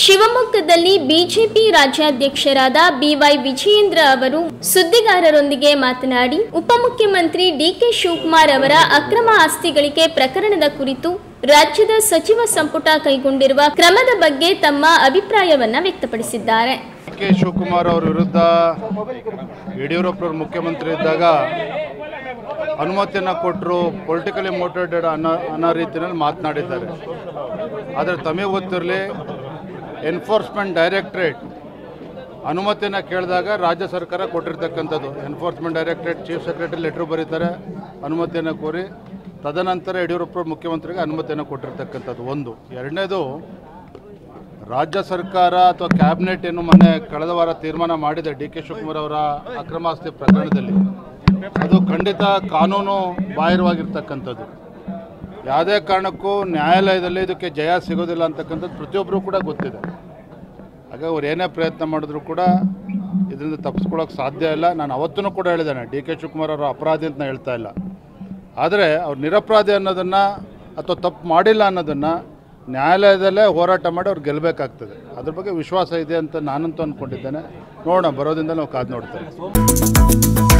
ಶಿವಮೊಗ್ಗದಲ್ಲಿ ಬಿಜೆಪಿ ರಾಜ್ಯಾಧ್ಯಕ್ಷರಾದ ವಿಜಯೇಂದ್ರ ಅವರು ಸುದ್ದಿಗಾರರೊಂದಿಗೆ ಮಾತನಾಡಿ ಉಪಮುಖ್ಯಮಂತ್ರಿ ಡಿಕೆ ಶಿವಕುಮಾರ್ ಅವರ ಅಕ್ರಮ ಆಸ್ತಿ ಗಳಿಕೆ ಪ್ರಕರಣದ ಕುರಿತು ರಾಜ್ಯದ ಸಚಿವ ಸಂಪುಟ ಕೈಗೊಂಡಿರುವ ಕ್ರಮದ ಬಗ್ಗೆ ತಮ್ಮ ಅಭಿಪ್ರಾಯವನ್ನ ವ್ಯಕ್ತಪಡಿಸಿದ್ದಾರೆ. ಡಿಕೆ ಶಿವಕುಮಾರ್ ಅವರ ವಿರುದ್ಧ ಯಡಿಯೂರಪ್ಪ ಮುಖ್ಯಮಂತ್ರಿ ಇದ್ದಾಗ ಅನುಮತಿಯನ್ನು ಕೊಟ್ಟರು, ಪೊಲಿಟಿಕಲಿ ಮೋಟಿವೇಟೆಡ್ ಅನ್ನೋ ರೀತಿಯಲ್ಲಿ ಮಾತನಾಡಿದ್ದಾರೆ. ಆದರೆ ತಮಗೆ ಗೊತ್ತಿರಲಿ, ಎನ್ಫೋರ್ಸ್ಮೆಂಟ್ ಡೈರೆಕ್ಟರೇಟ್ ಅನುಮತಿಯನ್ನು ಕೇಳಿದಾಗ ರಾಜ್ಯ ಸರ್ಕಾರ ಕೊಟ್ಟಿರ್ತಕ್ಕಂಥದ್ದು. Enforcement directorate chief secretary letter ಬರೀತಾರೆ ಅನುಮತಿಯನ್ನು ಕೋರಿ, ತದನಂತರ ಯಡಿಯೂರಪ್ಪ ಮುಖ್ಯಮಂತ್ರಿಗೆ ಅನುಮತಿಯನ್ನು ಕೊಟ್ಟಿರ್ತಕ್ಕಂಥದ್ದು ಒಂದು. ಎರಡನೇದು, ರಾಜ್ಯ ಸರ್ಕಾರ ಅಥವಾ ಕ್ಯಾಬಿನೆಟ್ ಏನು ಮೊನ್ನೆ ಕಳೆದ ವಾರ ತೀರ್ಮಾನ ಮಾಡಿದೆ ಡಿ ಕೆ ಶಿವಕುಮಾರ್ ಅವರ ಅಕ್ರಮಾಸ್ತಿ ಪ್ರಕರಣದಲ್ಲಿ, ಅದು ಖಂಡಿತ ಕಾನೂನು ಬಾಹಿರವಾಗಿರ್ತಕ್ಕಂಥದ್ದು. ಯಾವುದೇ ಕಾರಣಕ್ಕೂ ನ್ಯಾಯಾಲಯದಲ್ಲಿ ಇದಕ್ಕೆ ಜಯ ಸಿಗೋದಿಲ್ಲ ಅಂತಕ್ಕಂಥದ್ದು ಪ್ರತಿಯೊಬ್ಬರೂ ಕೂಡ ಗೊತ್ತಿದೆ. ಹಾಗಾಗಿ ಅವ್ರು ಏನೇ ಪ್ರಯತ್ನ ಮಾಡಿದ್ರು ಕೂಡ ಇದರಿಂದ ತಪ್ಪಿಸ್ಕೊಳ್ಳೋಕೆ ಸಾಧ್ಯ ಇಲ್ಲ. ನಾನು ಅವತ್ತೂ ಕೂಡ ಹೇಳಿದ್ದೇನೆ, ಡಿ ಕೆ ಶಿವಕುಮಾರ್ ಅವರು ಅಪರಾಧಿ ಅಂತ ಹೇಳ್ತಾ ಇಲ್ಲ. ಆದರೆ ಅವ್ರು ನಿರಪರಾಧಿ ಅನ್ನೋದನ್ನು ಅಥವಾ ತಪ್ಪು ಮಾಡಿಲ್ಲ ಅನ್ನೋದನ್ನು ನ್ಯಾಯಾಲಯದಲ್ಲೇ ಹೋರಾಟ ಮಾಡಿ ಅವ್ರು ಗೆಲ್ಲಬೇಕಾಗ್ತದೆ. ಅದ್ರ ಬಗ್ಗೆ ವಿಶ್ವಾಸ ಇದೆ ಅಂತ ನಾನಂತೂ ಅಂದ್ಕೊಂಡಿದ್ದೇನೆ. ನೋಡೋಣ, ಬರೋದ್ರಿಂದ ನಾವು ಕಾದು ನೋಡ್ತೇವೆ.